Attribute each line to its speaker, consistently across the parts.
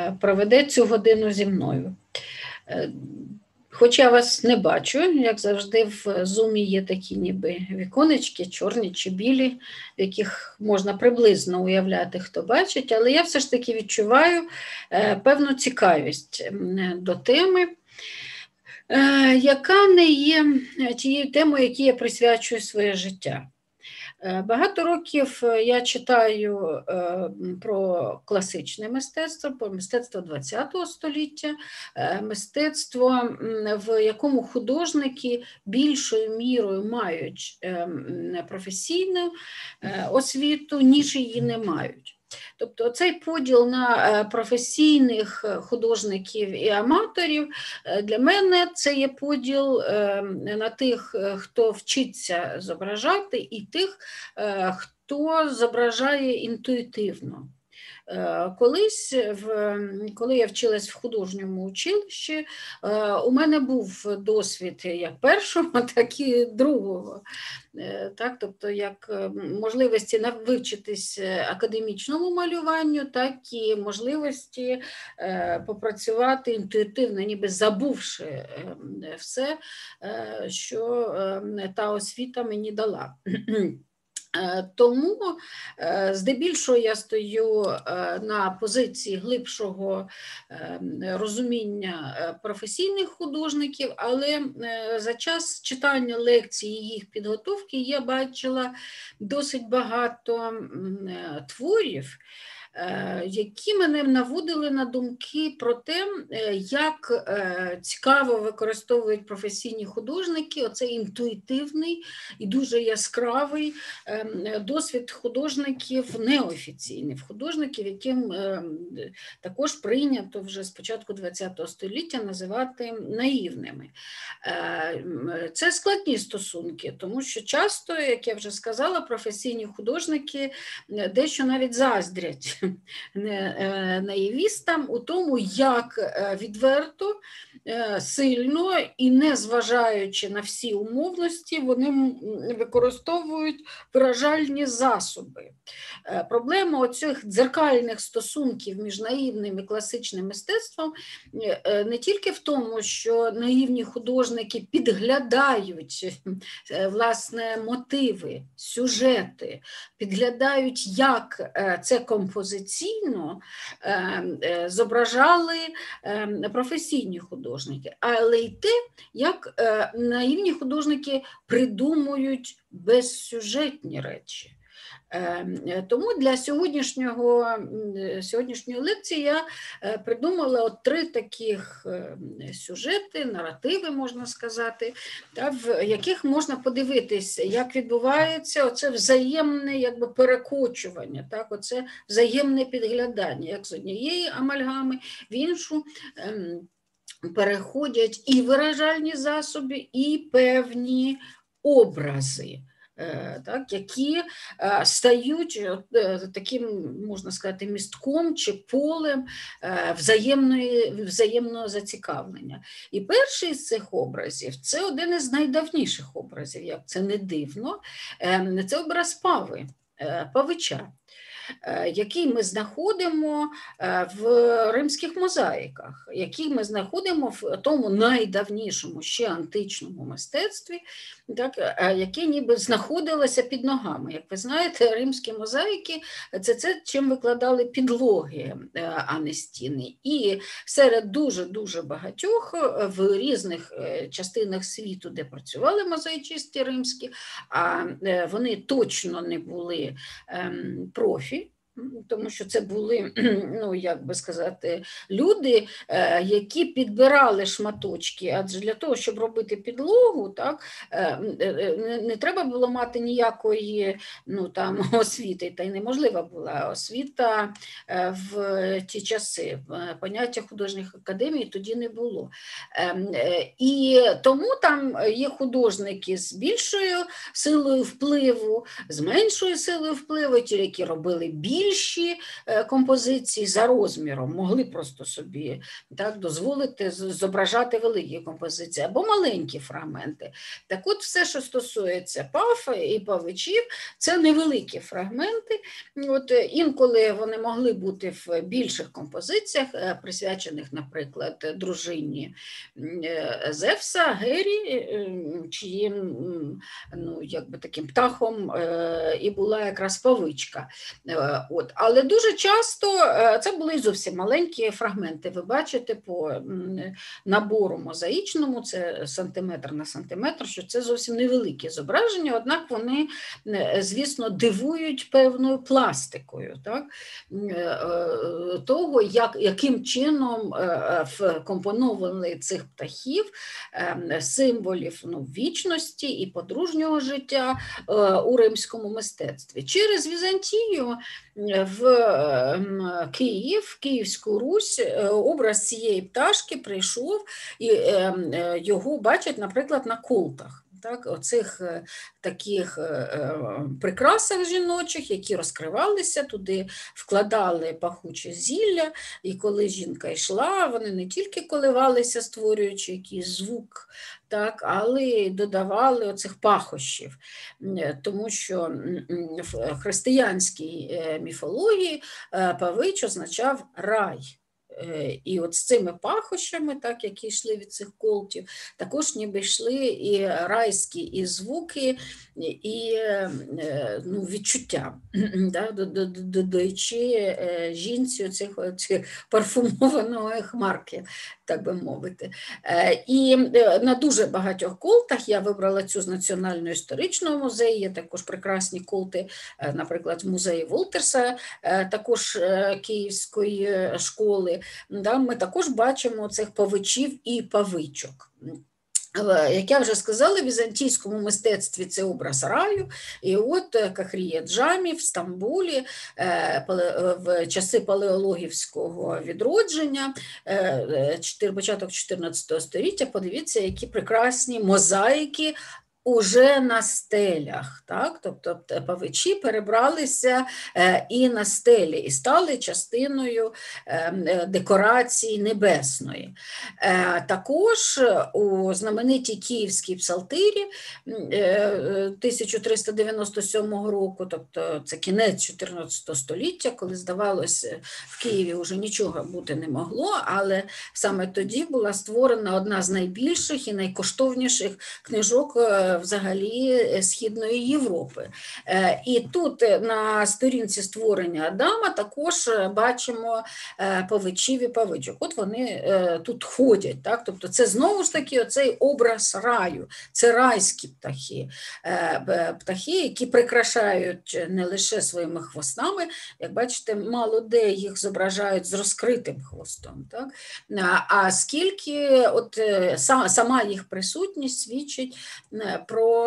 Speaker 1: проведе цю годину зі мною. Хоч я вас не бачу, як завжди в зумі є такі ніби віконечки, чорні чи білі, в яких можна приблизно уявляти, хто бачить, але я все ж таки відчуваю певну цікавість до теми, яка не є тією темою, якій я присвячую своє життя. Багато років я читаю про класичне мистецтво, про мистецтво ХХ століття, мистецтво, в якому художники більшою мірою мають професійну освіту, ніж її не мають. Тобто цей поділ на професійних художників і аматорів, для мене це є поділ на тих, хто вчиться зображати, і тих, хто зображає інтуїтивно. Колись, коли я вчилась в художньому училищі, у мене був досвід як першого, так і другого. Так, тобто як можливості вивчитись академічному малюванню, так і можливості попрацювати інтуїтивно, ніби забувши все, що та освіта мені дала. Тому здебільшого я стою на позиції глибшого розуміння професійних художників, але за час читання лекцій і їх підготовки я бачила досить багато творів, які мене наводили на думки про те, як цікаво використовують професійні художники оцей інтуїтивний і дуже яскравий досвід художників неофіційних, художників, яким також прийнято вже з початку ХХ століття називати наївними. Це складні стосунки, тому що часто, як я вже сказала, професійні художники дещо навіть заздрять наївістам у тому, як відверто, сильно і не зважаючи на всі умовності, вони використовують виражальні засоби. Проблема оцих дзеркальних стосунків між наївним і класичним мистецтвом не тільки в тому, що наївні художники підглядають власне мотиви, сюжети, підглядають, як це композиційно зображали професійні художники, але й те, як наївні художники придумують безсюжетні речі. Тому для сьогоднішньої лекції я придумала от 3 таких сюжети, наративи, можна сказати, в яких можна подивитися, як відбувається оце взаємне якби перекочування, так, оце взаємне підглядання, як з однієї амальгами в іншу переходять і виражальні засоби, і певні образи, так, які стають таким, можна сказати, містком чи полем взаємного зацікавлення. І перший з цих образів – це один із найдавніших образів, як це не дивно, це образ Пави, Павича, який ми знаходимо в римських мозаїках, який ми знаходимо в тому найдавнішому ще античному мистецтві, так, яке ніби знаходилося під ногами. Як ви знаєте, римські мозаїки – це чим викладали підлоги, а не стіни. І серед дуже-дуже багатьох в різних частинах світу, де працювали мозаїчисти римські, а вони точно не були профі, тому що це були, ну, як би сказати, люди, які підбирали шматочки, адже для того, щоб робити підлогу, так, не треба було мати ніякої, ну, там, освіти, та й неможлива була освіта в ті часи. Поняття художніх академій тоді не було. І тому там є художники з більшою силою впливу, з меншою силою впливу, ті, які робили більше більші композиції за розміром, могли просто собі так дозволити зображати великі композиції або маленькі фрагменти. Так от все, що стосується паф і павичів, це невеликі фрагменти. От, інколи вони могли бути в більших композиціях, присвячених, наприклад, дружині Зевса, Гері, чиїм якби таким птахом і була якраз павичка. От. Але дуже часто це були зовсім маленькі фрагменти. Ви бачите по набору мозаїчному, це сантиметр на сантиметр, що це зовсім невеликі зображення, однак вони, звісно, дивують певною пластикою, так? Того, яким чином вкомпоновані цих птахів, символів вічності і подружнього життя у римському мистецтві. Через Візантію в Київ, Київську Русь, образ цієї пташки прийшов, і його бачать, наприклад, на колтах. Так, оцих таких прикрасах жіночих, які розкривалися, туди вкладали пахуче зілля, і коли жінка йшла, вони не тільки коливалися, створюючи якийсь звук, так, але й додавали оцих пахощів, тому що в християнській міфології павич означав рай. І от з цими пахощами, так, які йшли від цих колтів, також ніби йшли і райські і звуки, і відчуття, да, додаючи жінці цих парфумованої хмарки, так би мовити. І на дуже багатьох колтах, я вибрала цю з Національного історичного музею, є також прекрасні колти, наприклад, в музеї Волтерса, також Київської школи, да, ми також бачимо цих павичів і павичок. Як я вже сказала, в візантійському мистецтві це образ раю, і от Кахрія Джамі в Стамбулі в часи палеологівського відродження, початок 14 століття, подивіться, які прекрасні мозаїки уже на стелях, так? Тобто павичі перебралися і на стелі, і стали частиною декорації небесної. Також у знаменитій Київській псалтирі 1397 року, тобто це кінець 14 століття, коли, здавалося, в Києві вже нічого бути не могло, але саме тоді була створена одна з найбільших і найкоштовніших книжок взагалі Східної Європи. І тут на сторінці створення Адама також бачимо павичів і павичок. От вони тут ходять, так? Тобто це знову ж таки оцей образ раю, це райські птахи, птахи, які прикрашають не лише своїми хвостами, як бачите, мало де їх зображають з розкритим хвостом, так? А скільки от сама їх присутність свідчить про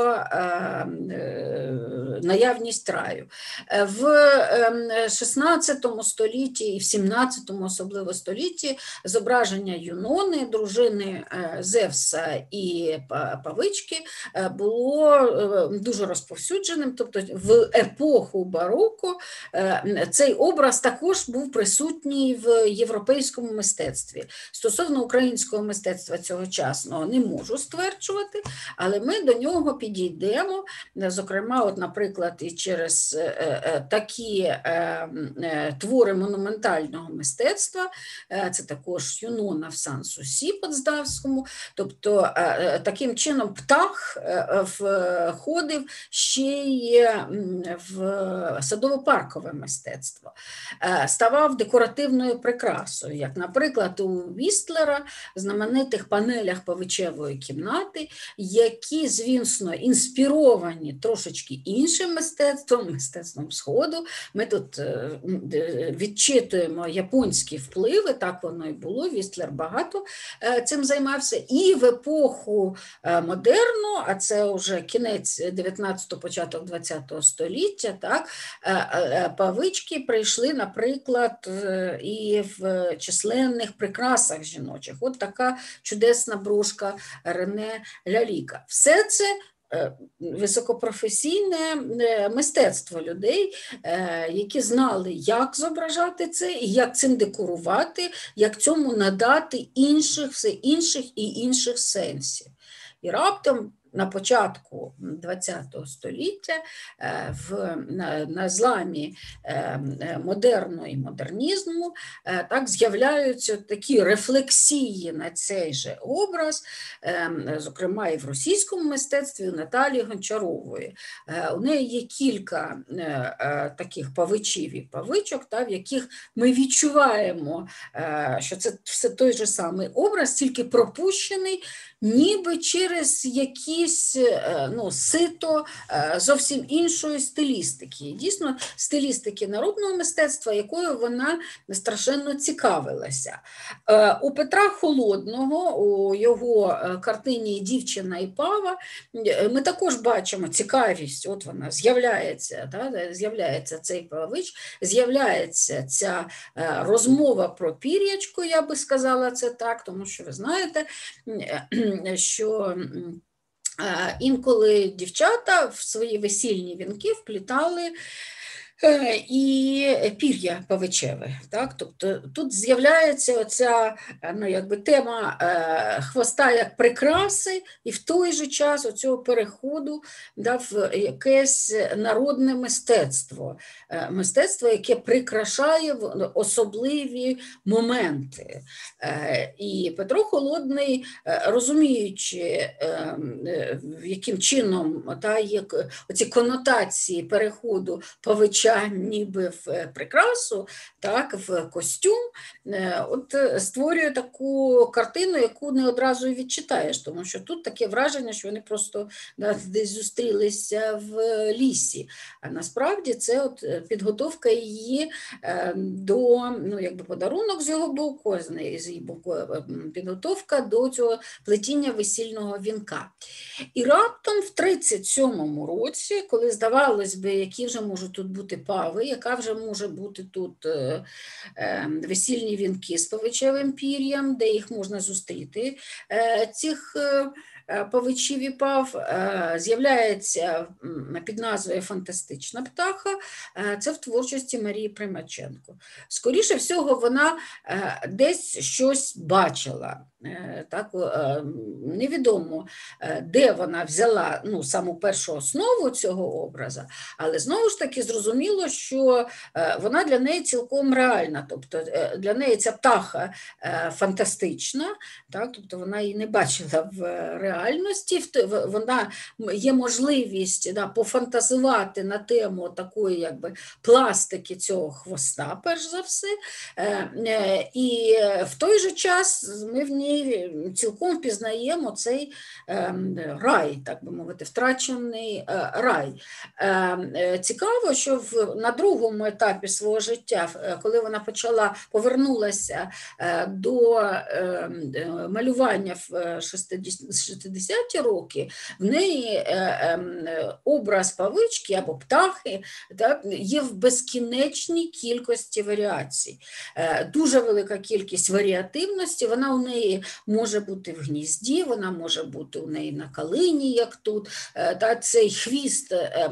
Speaker 1: наявність раю. В 16 столітті і в 17 особливо столітті зображення Юнони, дружини Зевса і павички, було дуже розповсюдженим, тобто в епоху бароко цей образ також був присутній в європейському мистецтві. Стосовно українського мистецтва цьогочасного не можу стверджувати, але ми до нього підійдемо, зокрема, от, наприклад, і через такі твори монументального мистецтва, це також Юнона в Сан-Сусі Потсдамському, тобто таким чином птах входив ще й в садово-паркове мистецтво, ставав декоративною прикрасою, як, наприклад, у Вістлера в знаменитих панелях павичевої кімнати, які, звісно, інспіровані трошечки іншим мистецтвом, мистецтвом Сходу. Ми тут відчитуємо японські впливи, так воно і було, Вістлер багато цим займався. І в епоху модерну, а це вже кінець 19-го, початок 20-го століття, так, павички прийшли, наприклад, і в численних прикрасах жіночих. От така чудесна брошка Рене Ляліка. Все це високопрофесійне мистецтво людей, які знали, як зображати це, і як цим декорувати, як цьому надати все інших і інших сенсів. І раптом на початку ХХ століття на зламі модерну і модернізму так з'являються такі рефлексії на цей же образ, зокрема і в російському мистецтві у Наталії Гончарової. У неї є кілька таких павичів і павичок, в яких ми відчуваємо, що це все той же самий образ, тільки пропущений ніби через якісь сито зовсім іншої стилістики. Дійсно, стилістики народного мистецтва, якою вона страшенно цікавилася. У Петра Холодного, у його картині «Дівчина і пава» ми також бачимо цікавість, от вона з'являється цей павич, з'являється ця розмова про пір'ячко, я би сказала це так, тому що ви знаєте, що інколи дівчата в свої весільні вінки вплітали і пір'я павичеве. Так? Тобто тут з'являється оця тема хвоста як прикраси, і в той же час оцього переходу в якесь народне мистецтво, яке прикрашає особливі моменти. І Петро Холодний, розуміючи, яким чином оці конотації переходу павича ніби в прикрасу, в костюм, створює таку картину, яку не одразу відчитаєш, тому що тут таке враження, що вони просто десь зустрілися в лісі. А насправді це підготовка її до, подарунок з його боку, підготовка до цього плетіння весільного вінка. І раптом в 37-му році, коли здавалось би, які вже можуть тут бути пави, яка вже може бути тут весільні вінки з павичевим пір'ям, де їх можна зустріти, цих павичів і пав, з'являється під назвою «Фантастична птаха», це в творчості Марії Примаченко. Скоріше всього, вона десь щось бачила. Так, невідомо, де вона взяла саму першу основу цього образа, але знову ж таки зрозуміло, що вона для неї цілком реальна, тобто для неї ця птаха фантастична, так, тобто вона її не бачила в реальності, вона є можливість пофантазувати на тему такої пластики цього хвоста, перш за все, і в той же час ми в ній цілком впізнаємо цей рай, так би мовити, втрачений рай. Цікаво, що на другому етапі свого життя, коли вона повернулася до малювання в 60-ті роки, в неї образ павички або птахи є в безкінечній кількості варіацій. Дуже велика кількість варіативності, вона у неї може бути в гнізді, вона може бути у неї на калині, як тут, цей хвіст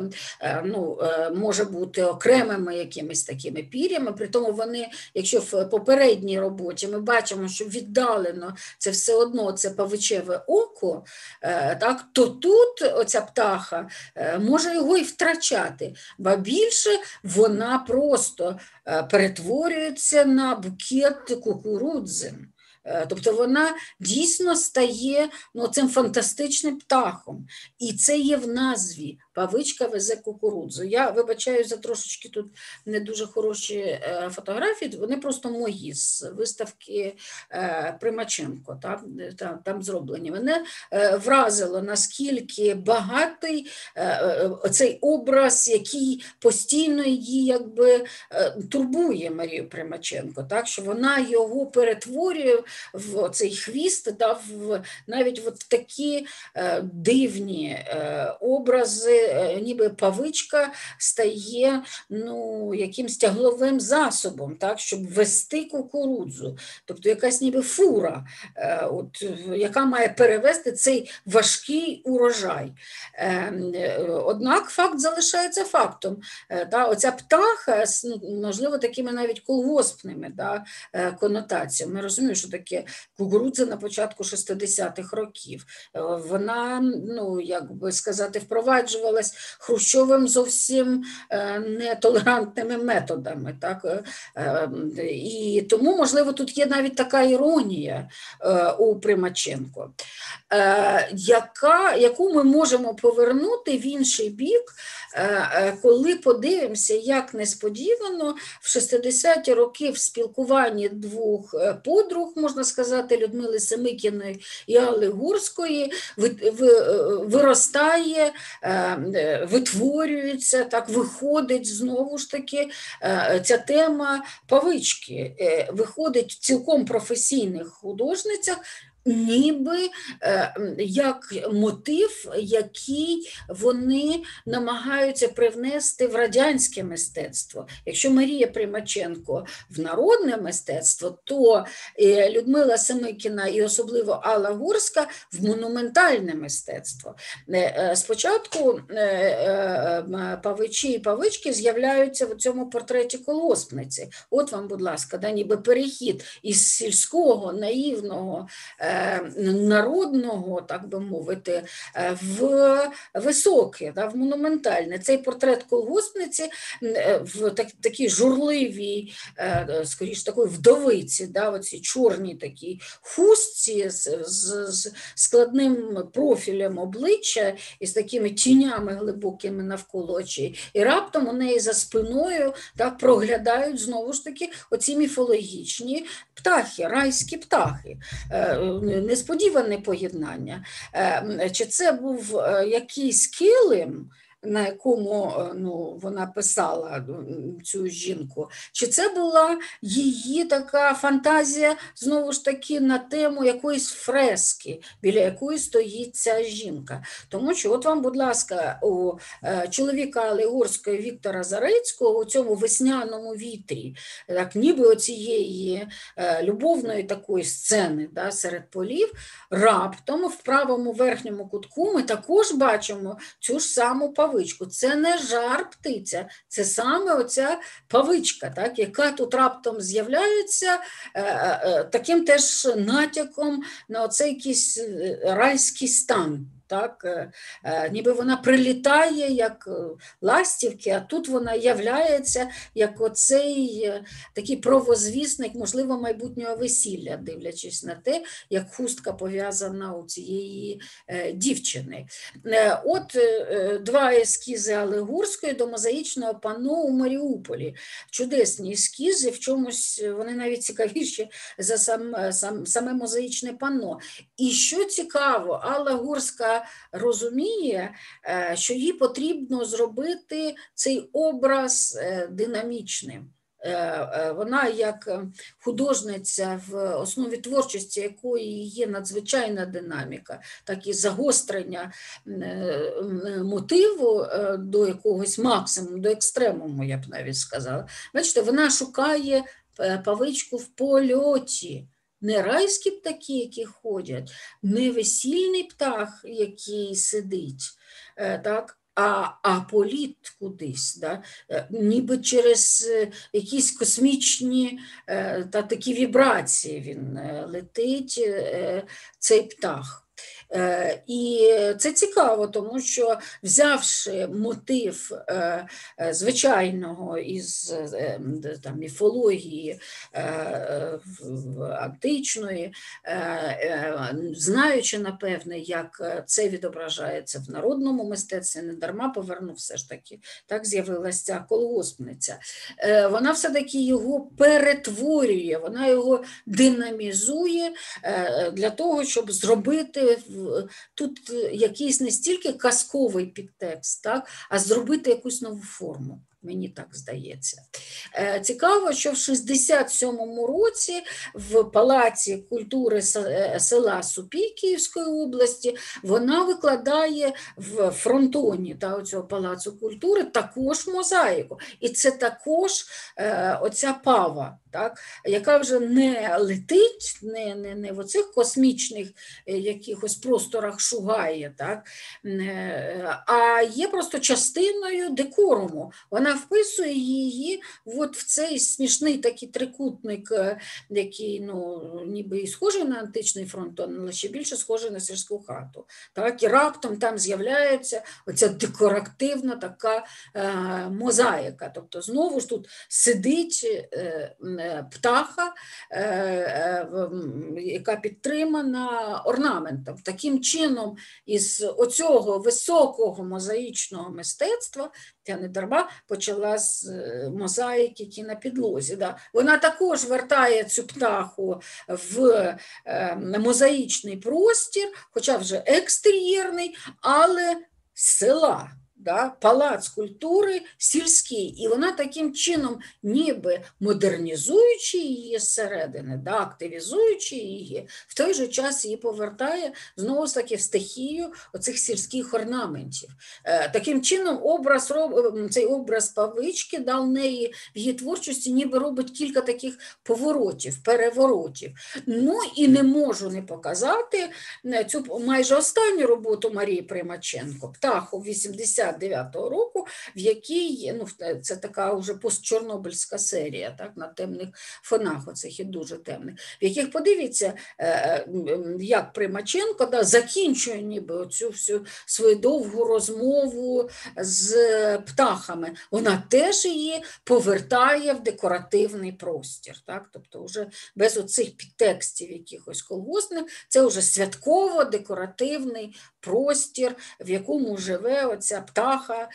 Speaker 1: може бути окремими якимись такими пір'ями, при тому вони, якщо в попередній роботі ми бачимо, що віддалено це все одно це павичеве око, так, то тут оця птаха може його і втрачати, бо більше вона просто перетворюється на букет кукурудзи. Тобто вона дійсно стає цим фантастичним птахом. І це є в назві «Павичка везе кукурудзу». Я вибачаю за трошечки тут не дуже хороші фотографії, вони просто мої з виставки Примаченко, там зроблені. Мене вразило, наскільки багатий цей образ, який постійно її турбує Марію Примаченко, так, що вона його перетворює в цей хвіст, навіть в такі дивні образи ніби павичка стає якимсь тягловим засобом, так, щоб вести кукурудзу. Тобто якась ніби фура, яка має перевести цей важкий урожай. Однак факт залишається фактом. Оця птаха, можливо, такими навіть колгоспними конотаціями. Ми розуміємо, що таке кукурудза на початку 60-х років. Вона, як би сказати, впроваджувалась Хрущовим зовсім нетолерантними методами. Так? І тому, можливо, тут є навіть така іронія у Примаченко, яку ми можемо повернути в інший бік, коли подивимося, як несподівано в 60-ті роки в спілкуванні двох подруг, можна сказати, Людмили Семикіної і Алли Гурської, виростає, витворюється, так, виходить знову ж таки ця тема павички, виходить в цілком професійних художницях, ніби як мотив, який вони намагаються привнести в радянське мистецтво. Якщо Марія Примаченко в народне мистецтво, то Людмила Семикіна і особливо Алла Гурська в монументальне мистецтво. Спочатку павичі і павички з'являються в цьому портреті колгоспниці. От вам, будь ласка, ніби перехід із сільського, наївного, народного, так би мовити, в високе, в монументальне. Цей портрет колгоспниці в такій журливій, скоріш такої вдовиці, оцій чорній такій хустці з складним профілем обличчя і з такими тінями глибокими навколо очей. І раптом у неї за спиною проглядають знову ж таки оці міфологічні птахи, райські птахи. Несподіване поєднання. Чи це був якийсь килим, на якому вона писала цю жінку, чи це була її така фантазія, знову ж таки, на тему якоїсь фрески, біля якої стоїть ця жінка. Тому що, от вам, будь ласка, у чоловіка Алли Гурської Віктора Зарицького, у цьому весняному вітрі, так, ніби оцієї любовної такої сцени серед полів, раптом в правому верхньому кутку ми також бачимо цю ж саму павичку. Це не жар-птиця, це саме оця павичка, так, яка тут раптом з'являється таким теж натяком на оцей якийсь райський стан. Так, ніби вона прилітає як ластівки, а тут вона являється як оцей такий провозвісник, можливо, майбутнього весілля, дивлячись на те, як хустка пов'язана у цієї дівчини. От два ескізи Алли Гурської до мозаїчного панно у Маріуполі. Чудесні ескізи, в чомусь вони навіть цікавіші за саме мозаїчне панно. І що цікаво, Алла Гурська розуміє, що їй потрібно зробити цей образ динамічним. Вона як художниця, в основі творчості якої є надзвичайна динаміка, так і загострення мотиву до якогось максимуму, до екстремуму, я б навіть сказала. Бачите, вона шукає павичку в польоті. Не райські птахи, які ходять, не весільний птах, який сидить, так, а політ кудись, да? Ніби через якісь космічні такі вібрації він летить, цей птах. І це цікаво, тому що, взявши мотив звичайного із міфології античної, знаючи, напевне, як це відображається в народному мистецтві, не дарма повернув все ж таки, так з'явилася ця колгоспниця. Вона все-таки його перетворює, вона його динамізує для того, щоб зробити тут якийсь не стільки казковий підтекст, так, а зробити якусь нову форму. Мені так здається. Цікаво, що в 67-му році в Палаці культури села Супій Київської області вона викладає в фронтоні цього Палацу культури також мозаїку. І це також оця пава, так, яка вже не летить, не в оцих космічних якихось просторах шугає, так, а є просто частиною декоруму. Вона вписує її от в цей смішний такий трикутник, який, ну, ніби і схожий на античний фронтон, але ще більше схожий на сільську хату. Так? І раптом там з'являється оця декоративна така мозаїка. Тобто знову ж тут сидить птаха, яка підтримана орнаментом. Таким чином, із оцього високого мозаїчного мистецтва, я не дарма почала з мозаїки, які на підлозі. Да. Вона також вертає цю птаху в мозаїчний простір, хоча вже екстер'єрний, але з села. Да, палац культури сільський, і вона таким чином, ніби модернізуючи її зсередини, да, активізуючи її, в той же час її повертає знову ж таки в стихію оцих сільських орнаментів. Таким чином цей образ павички дав неї в її творчості, ніби робить кілька таких поворотів, переворотів. Ну і не можу не показати цю майже останню роботу Марії Примаченко, «Птаху» 89-го року, в якій, ну, це така вже постчорнобильська серія, так, на темних фонах, оцих і дуже темних, в яких, подивіться, як Примаченко, да, закінчує ніби оцю всю свою довгу розмову з птахами. Вона теж її повертає в декоративний простір, так, тобто вже без оцих підтекстів якихось колгоспних, це вже святково-декоративний простір, в якому живе оця птаха,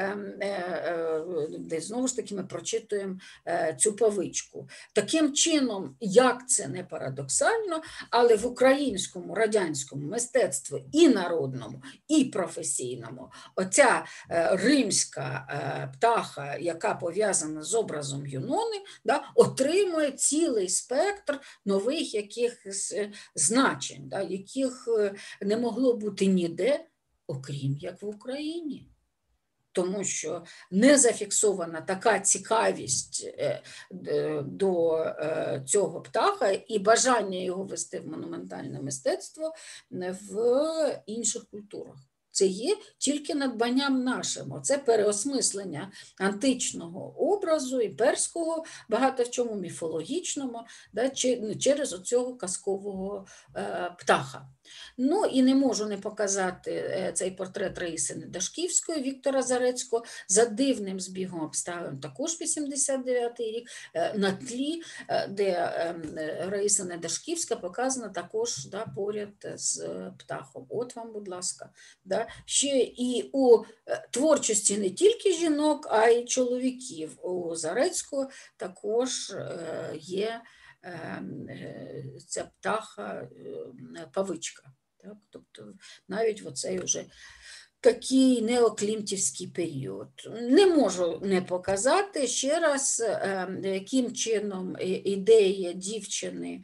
Speaker 1: де знову ж таки ми прочитуємо цю павичку. Таким чином, як це не парадоксально, але в українському, радянському мистецтві і народному, і професійному оця римська птаха, яка пов'язана з образом Юнони, да, отримує цілий спектр нових якихось значень, да, яких не могло бути ніде, окрім як в Україні. Тому що не зафіксована така цікавість до цього птаха і бажання його вести в монументальне мистецтво в інших культурах. Це є тільки надбанням нашим. Це переосмислення античного образу, імперського, багато в чому міфологічному, да, через оцього казкового птаха. Ну і не можу не показати цей портрет Раїси Недашківської, Віктора Зарецького, за дивним збігом обставин, також 89-й рік, на тлі, де Раїса Недашківська показана також, да, поряд з птахом. От вам, будь ласка. Да. Ще і у творчості не тільки жінок, а й чоловіків. У Зарецького також є ця птаха павичка. Так? Тобто навіть в оцей вже такий неоклімтівський період. Не можу не показати ще раз, яким чином ідея дівчини,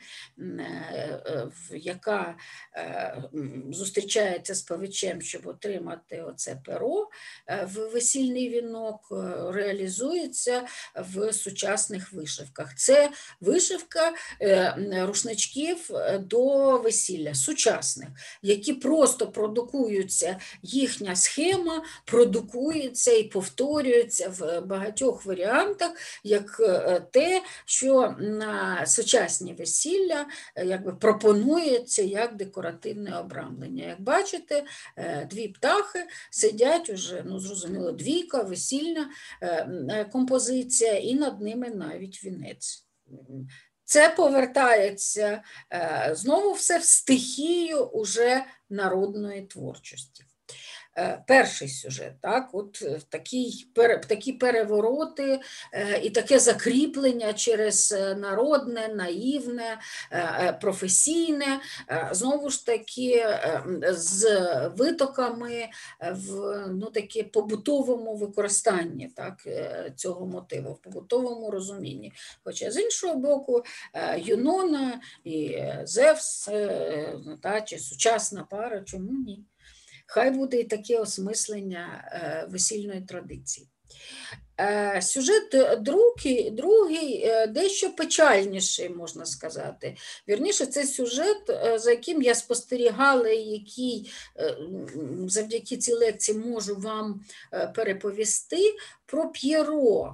Speaker 1: яка зустрічається з павичем, щоб отримати оце перо в весільний вінок, реалізується в сучасних вишивках. Це вишивка рушничків до весілля, сучасних, які просто продукуються, їхня схема продукується і повторюється в багатьох варіантах, як те, що на сучасні весілля якби пропонується як декоративне обрамлення. Як бачите, дві птахи сидять уже, ну зрозуміло, двійка, весільна композиція, і над ними навіть вінець. Це повертається знову все в стихію уже народної творчості. перший сюжет, так, от такі перевороти і таке закріплення через народне, наївне, професійне, знову ж таки з витоками в таке побутовому використанні, так, цього мотиву, в побутовому розумінні. Хоча з іншого боку, Юнона і Зевс, чи сучасна пара, чому ні? Хай буде і таке осмислення весільної традиції. Сюжет другий дещо печальніший, можна сказати. Вірніше, це сюжет, за яким я спостерігала, який завдяки цій лекції можу вам переповісти, про П'єро.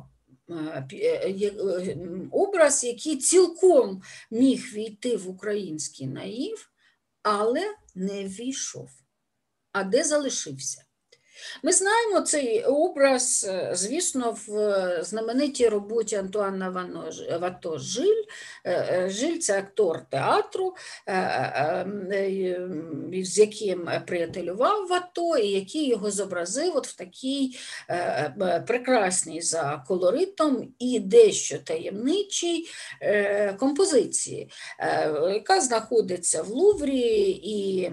Speaker 1: Образ, який цілком міг війти в український наїв, але не ввійшов. А де залишився? Ми знаємо цей образ, звісно, в знаменитій роботі Антуана Вато «Жиль». Жиль – це актор театру, з яким приятелював Вато, і який його зобразив от в такій прекрасній за колоритом і дещо таємничій композиції, яка знаходиться в Луврі і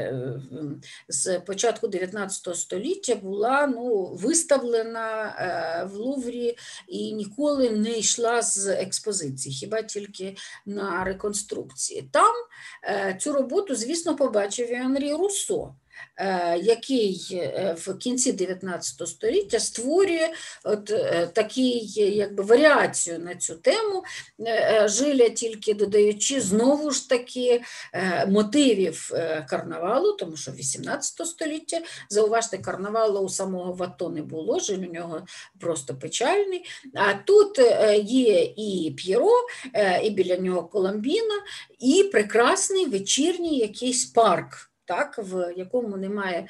Speaker 1: з початку 19 століття була виставлена в Луврі і ніколи не йшла з експозиції, хіба тільки на реконструкції. Там цю роботу, звісно, побачив і Анрі Руссо, який в кінці 19 століття створює такий, варіацію на цю тему Жиля, тільки додаючи знову ж таки мотивів карнавалу, тому що 18 століття, зауважте, карнавалу у самого Вато не було, Жиль у нього просто печальний, а тут є і П'єро, і біля нього Коломбіна, і прекрасний вечірній якийсь парк, так, в якому немає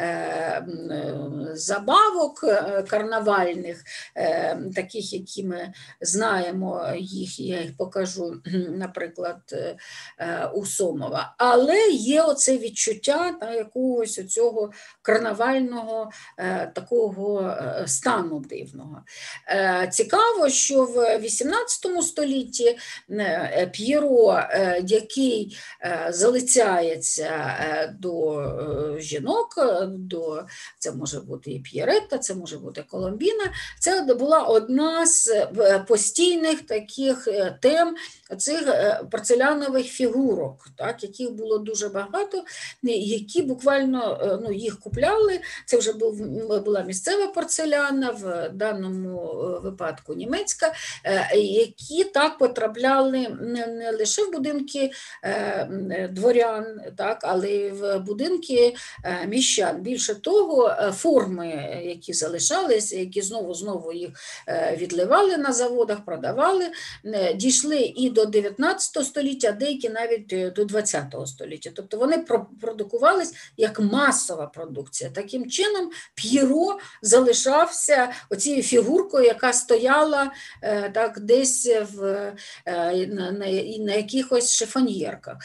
Speaker 1: забавок карнавальних, таких, які ми знаємо, я їх покажу, наприклад, у Сомова. Але є оце відчуття якогось цього карнавального такого стану дивного. Цікаво, що в 18 столітті П'єро, який залицяється до жінок, це може бути і П'єретта, це може бути Коломбіна, це була одна з постійних таких тем цих порцелянових фігурок, так, яких було дуже багато, які буквально їх купляли, це вже була місцева порцеляна, в даному випадку німецька, які так потрапляли не лише в будинки дворян, так, але й в будинки міщан. Більше того, форми, які залишалися, які знову їх відливали на заводах, продавали, дійшли і до 19 століття, а деякі навіть до 20 століття. Тобто вони продукувались як масова продукція. Таким чином П'єро залишався оцією фігуркою, яка стояла так десь на якихось шифоньєрках.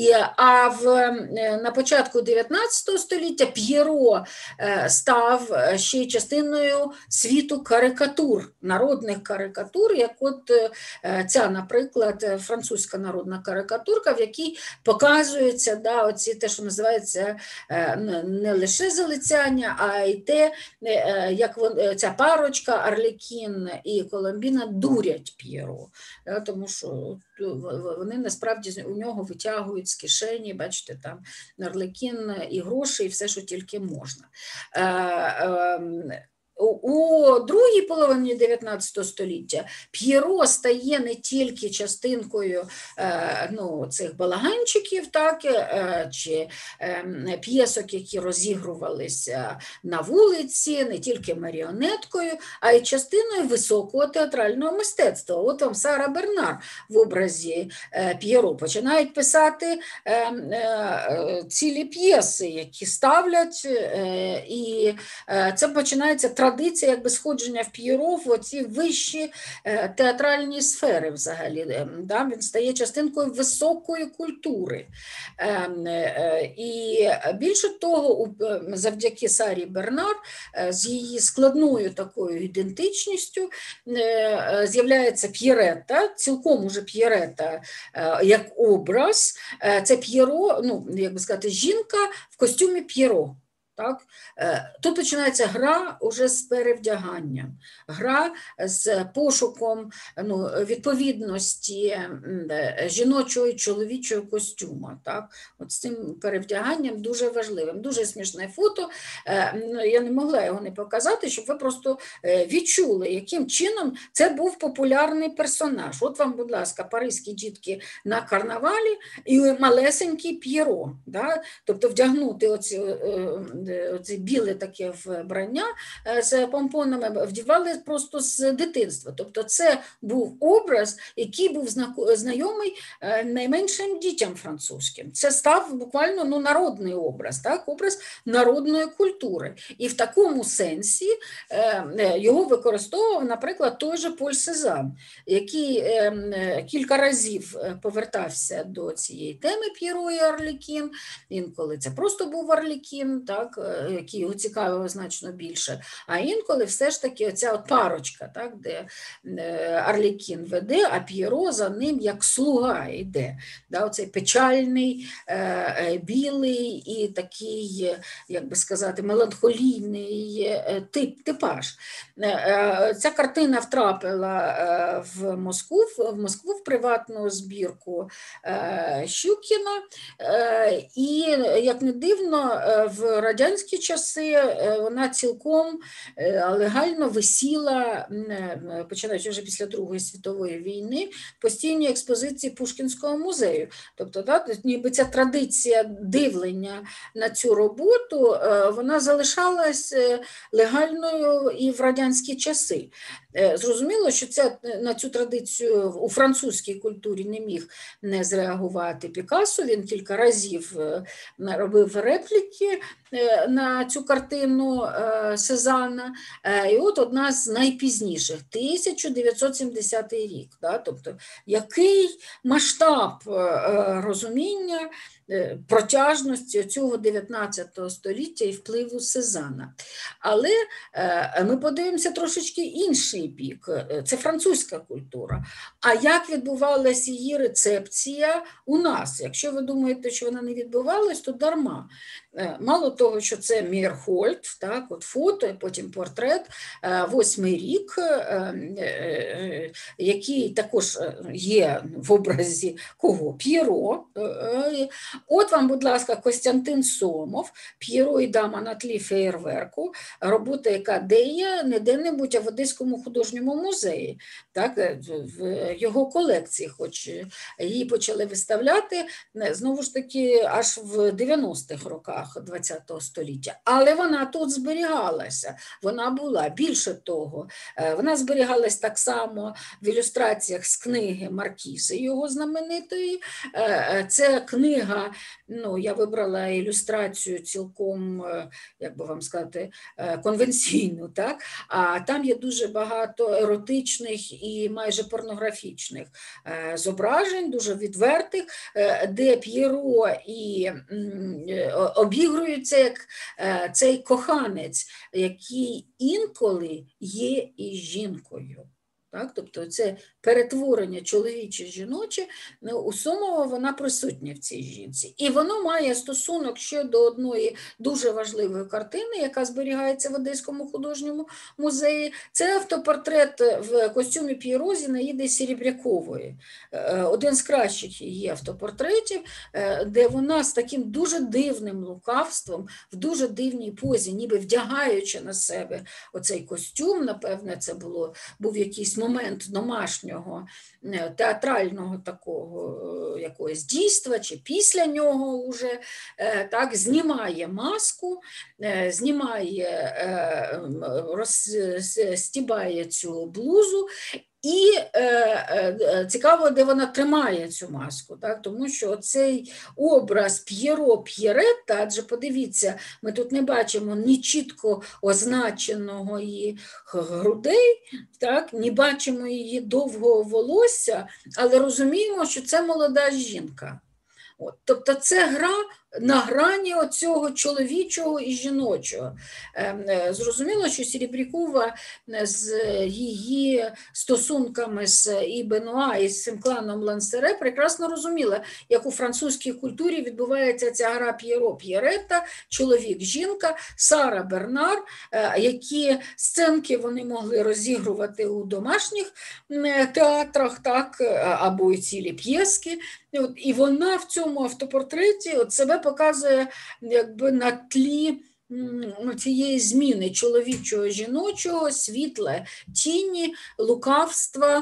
Speaker 1: На початку 19 століття П'єро став ще й частиною світу карикатур, народних карикатур, як от ця, наприклад, французька народна карикатурка, в якій показується оці, те, що називається не лише залицяння, а й те, як ця парочка Арлікін і Коломбіна дурять П'єро, тому що вони насправді у нього витягують з кишені, бачите, там Арлікін і гроші, і все, що тільки можна. У другій половині 19 століття П'єро стає не тільки частинкою цих балаганчиків, так, чи п'єсок, які розігрувалися на вулиці, не тільки маріонеткою, а й частиною високого театрального мистецтва. От вам Сара Бернар в образі П'єро починають писати цілі п'єси, які ставлять, і це починається традиція якби сходження в П'єро в оці вищі театральні сфери взагалі. Да? Він стає частинкою високої культури. І більше того, завдяки Сарі Бернар з її складною такою ідентичністю з'являється П'єретта, цілком уже П'єретта як образ. Це П'єро, ну, як би сказати, жінка в костюмі П'єро. Так? Тут починається гра уже з перевдяганням, гра з пошуком відповідності жіночого і чоловічого костюма. Так? От з цим перевдяганням дуже важливим. Дуже смішне фото, я не могла його не показати, щоб ви просто відчули, яким чином це був популярний персонаж. От вам, будь ласка, паризькі дітки на карнавалі і малесенький П'єро. Да? Тобто вдягнути оце біле таке вбрання з помпонами вдівали просто з дитинства. Тобто це був образ, який був знайомий найменшим дітям французьким. Це став буквально народний образ, так? Образ народної культури. І в такому сенсі його використовував, наприклад, той же Поль Сезанн, який кілька разів повертався до цієї теми П'єро і Арлікін. Інколи це просто був Арлікін, так, який його цікавив значно більше, а інколи все ж таки оця от парочка, так, де Арлікін веде, а П'єро за ним як слуга йде. Да, оцей печальний, білий і такий, як би сказати, меланхолійний типаж. Ця картина втрапила в Москву в приватну збірку Щукіна, і, як не дивно, в радянські часи вона цілком легально висіла, починаючи вже після Другої світової війни, постійні експозиції Пушкінського музею. Тобто, да, ніби ця традиція дивлення на цю роботу, вона залишалась легальною і в радянські часи. Зрозуміло, що на цю традицію у французькій культурі не міг не зреагувати Пікассо, він кілька разів робив репліки на цю картину Сезанна. І от одна з найпізніших, 1970 рік. Да? Тобто, який масштаб розуміння протяжності цього 19 століття і впливу Сезанна. Але ми подивимося трошечки інший бік. Це французька культура. А як відбувалася її рецепція у нас? Якщо ви думаєте, що вона не відбувалась, то дарма. Мало того, що це Мейерхольд, так, от фото, потім портрет, 8-й рік, який також є в образі кого? П'єро. От вам, будь ласка, Костянтин Сомов, П'єро і дама на тлі феєрверку, робота, яка де є, не де-небудь, а в Одеському художньому музеї, так, в його колекції, хоч її почали виставляти, знову ж таки, аж в 90-х роках ХХ століття. Але вона тут зберігалася, вона була. Більше того, вона зберігалась так само в ілюстраціях з книги Маркізи, його знаменитої. Це книга, я вибрала ілюстрацію цілком, як би вам сказати, конвенційну, так? А там є дуже багато еротичних і майже порнографічних зображень, дуже відвертих, де П'єро і обігрується як цей коханець, який інколи є і жінкою. Так? Тобто це перетворення чоловіче-жіноче, у Сомова вона присутня в цій жінці. І воно має стосунок ще до одної дуже важливої картини, яка зберігається в Одеському художньому музеї. Це автопортрет в костюмі П'єро Зінаїди Серебрякової. Один з кращих її автопортретів, де вона з таким дуже дивним лукавством, в дуже дивній позі, ніби вдягаючи на себе оцей костюм, напевне, це був якийсь момент домашнього театрального такого якогось дійства, чи після нього вже, так, знімає маску, знімає, стібає цю блузу І цікаво, де вона тримає цю маску, так? Тому що цей образ П'єро П'єретта, адже подивіться, ми тут не бачимо ні чітко означеного її грудей, так? Ні бачимо її довгого волосся, але розуміємо, що це молода жінка. От, тобто це гра на грані оцього чоловічого і жіночого. Зрозуміло, що Серебрякова з її стосунками з і Бенуа, і з цим кланом Лансере прекрасно розуміла, як у французькій культурі відбувається ця гра П'єро П'єретта, чоловік, жінка, Сара Бернар, які сценки вони могли розігрувати у домашніх театрах, так, або і цілі п'єски. І вона в цьому автопортреті от себе показує якби на тлі цієї зміни чоловічого, жіночого, світла, тіні, лукавства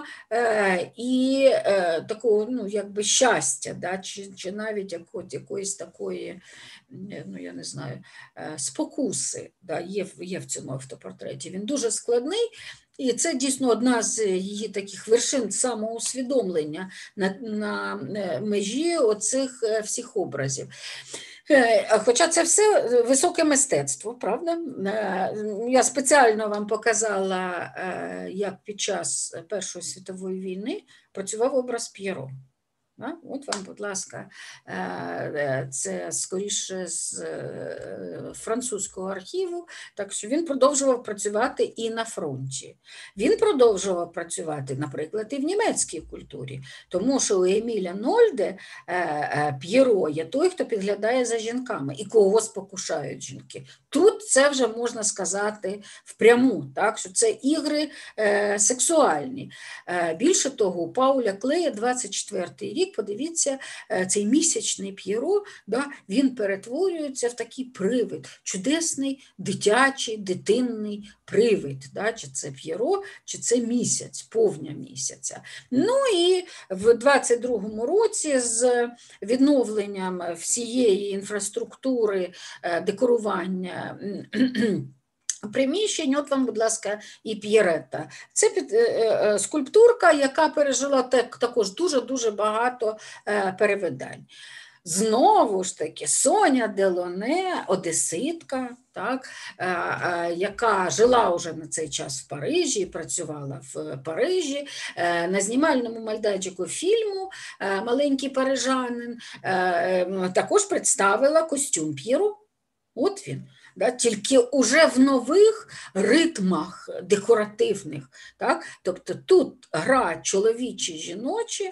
Speaker 1: і такого, ну, якби щастя, да, чи навіть якоїсь такої, ну, я не знаю, спокуси, да, є в цьому автопортреті. Він дуже складний, і це дійсно одна з її таких вершин самоусвідомлення на межі оцих всіх образів. Хоча це все високе мистецтво, правда? Я спеціально вам показала, як під час Першої світової війни працював образ П'єро. От вам, будь ласка, це скоріше з французького архіву, так що він продовжував працювати і на фронті. Він продовжував працювати, наприклад, і в німецькій культурі, тому що у Еміля Нольде П'єро є той, хто підглядає за жінками і кого спокушають жінки. Тут це вже можна сказати впряму, так, що це ігри сексуальні. Більше того, у Пауля Клея 24-й рік, подивіться, цей місячний П'єро, да, він перетворюється в такий привид, чудесний, дитячий, дитинний привид, да, чи це П'єро, чи це місяць, повня місяця. Ну і в 22-му році з відновленням всієї інфраструктури декорування приміщень, от вам, будь ласка, і П'єретта. Це скульптурка, яка пережила також дуже-дуже багато перевидань. Знову ж таки, Соня Делоне, одеситка, так, яка жила вже на цей час в Парижі, працювала в Парижі, на знімальному майданчику фільму «Маленький парижанин» також представила костюм П'єро. От він. Да, тільки уже в нових ритмах декоративних. Так? Тобто тут гра чоловічі, жіночі,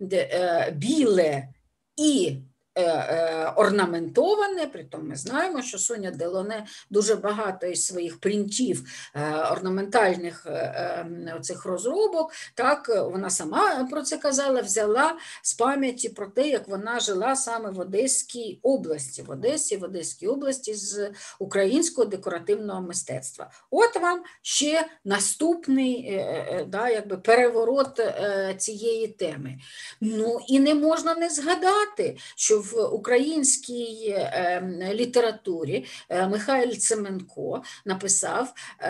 Speaker 1: біле і орнаментоване, притом ми знаємо, що Соня Делоне дуже багато із своїх принтів орнаментальних оцих розробок, так, вона сама про це казала, взяла з пам'яті про те, як вона жила саме в Одеській області, в Одеській області з українського декоративного мистецтва. От вам ще наступний да, якби переворот цієї теми. Ну і не можна не згадати, що в українській літературі Михайло Цеменко написав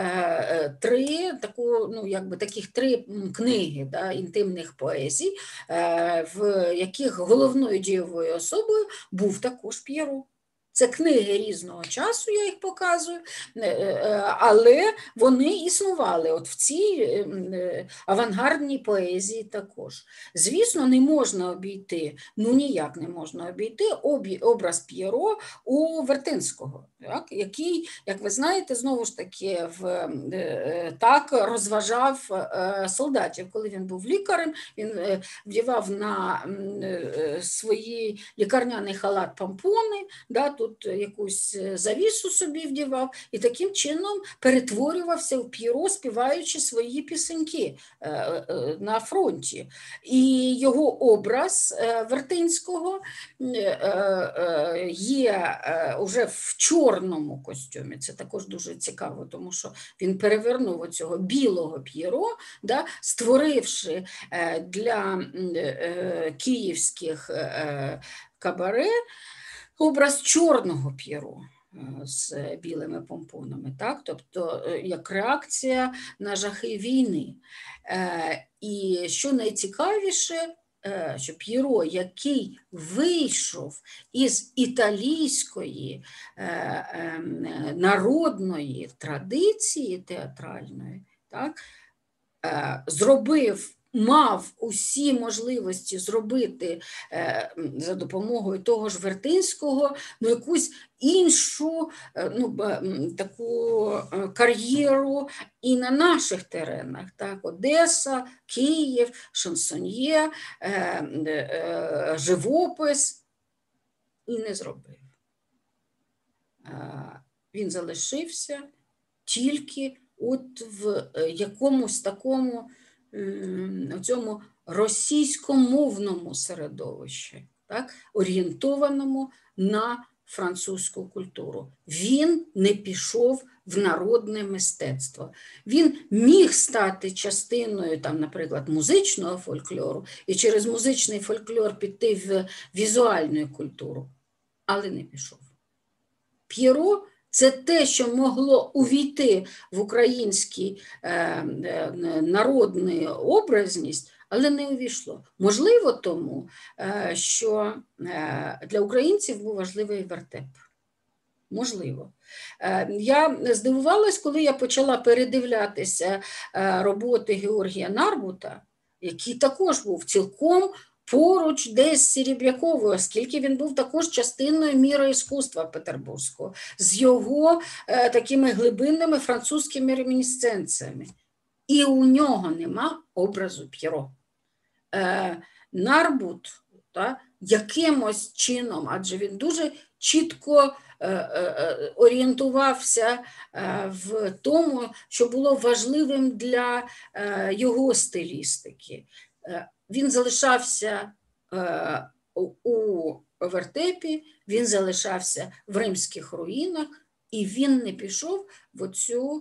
Speaker 1: таких три книги, да, інтимних поезій, в яких головною дієвою особою був також П'єро. Це книги різного часу, я їх показую, але вони існували от в цій авангардній поезії також. Звісно, не можна обійти, ну ніяк не можна обійти образ П'єро у Вертинського, так, який, як ви знаєте, знову ж таки так розважав солдатів. Коли він був лікарем, він вдівав на свої лікарняний халат помпони, да, тут якусь завісу собі вдівав, і таким чином перетворювався в П'єро, співаючи свої пісеньки на фронті. І його образ Вертинського є уже в чорному костюмі. Це також дуже цікаво, тому що він перевернув оцього білого П'єро, да, створивши для київських кабаре образ чорного П'єро. з білими помпонами, так? Тобто як реакція на жахи війни. І що найцікавіше, що П'єро, який вийшов із італійської народної традиції театральної, так, мав усі можливості зробити за допомогою того ж Вертинського якусь іншу таку кар'єру і на наших теренах. Так? Одеса, Київ, шансоньє, живопис. І не зробив. Він залишився тільки от в якомусь такому цьому російськомовному середовищі, так, орієнтованому на французьку культуру. Він не пішов в народне мистецтво. Він міг стати частиною, там, наприклад, музичного фольклору і через музичний фольклор піти в візуальну культуру, але не пішов. П'єро – це те, що могло увійти в українську народну образність, але не увійшло. Можливо тому, що для українців був важливий вертеп. Можливо. Я здивувалась, коли я почала передивлятися роботи Георгія Нарбута, який також був цілком поруч десь з Серебряковою, оскільки він був також частиною міроіскусства петербурзького, з його такими глибинними французькими ремінісценціями. І у нього нема образу П'єро. Нарбут якимось чином, адже він дуже чітко орієнтувався в тому, що було важливим для його стилістики. Він залишався у вертепі, він залишався в римських руїнах, і він не пішов в оцю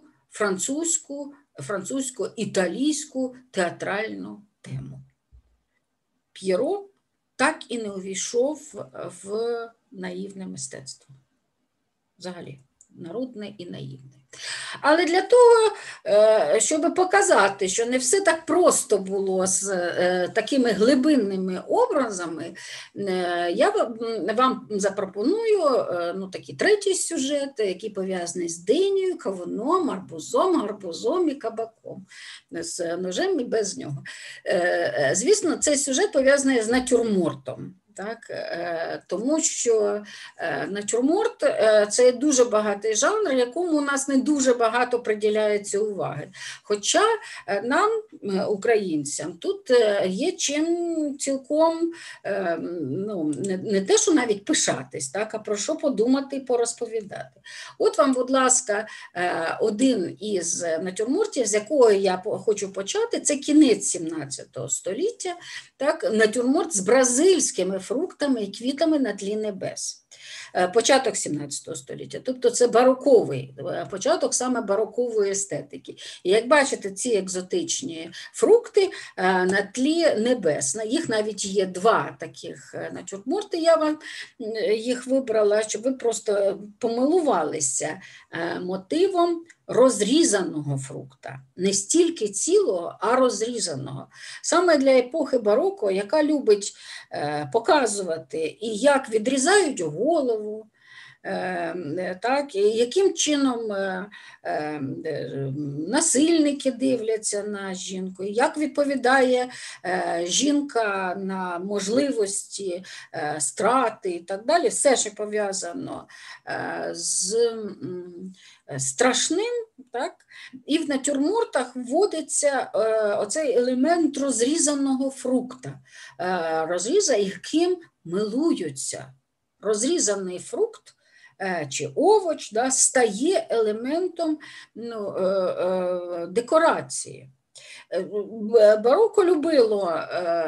Speaker 1: французько-італійську театральну тему. П'єро так і не увійшов в наївне мистецтво. Взагалі, народне і наївне. Але для того, щоб показати, що не все так просто було з такими глибинними образами, я вам запропоную такий третій сюжет, який пов'язаний з динею, кавуном, гарбузом і кабаком. З ножем і без нього. Звісно, цей сюжет пов'язаний з натюрмортом. Так, тому що натюрморт – це дуже багатий жанр, якому у нас не дуже багато приділяється уваги. Хоча нам, українцям, тут є чим цілком, не те, що навіть пишатись, так, а про що подумати і порозповідати. От вам, будь ласка, один із натюрмортів, з якого я хочу почати, це кінець 17 століття, так, натюрморт з бразильськими фруктами і квітами на тлі небес. Початок 17 століття, тобто це бароковий, початок саме барокової естетики. І як бачите, ці екзотичні фрукти на тлі небес, їх навіть є два таких натюрморти, я вам їх вибрала, щоб ви просто помилувалися мотивом розрізаного фрукта. Не стільки цілого, а розрізаного. Саме для епохи бароко, яка любить показувати, і як відрізають голову, так, і яким чином насильники дивляться на жінку, як відповідає жінка на можливості страти і так далі, все ще пов'язано з страшним, так? І в натюрмортах вводиться оцей елемент розрізаного фрукта, розріза, яким милуються. Розрізаний фрукт чи овоч стає елементом декорації. Бароко любило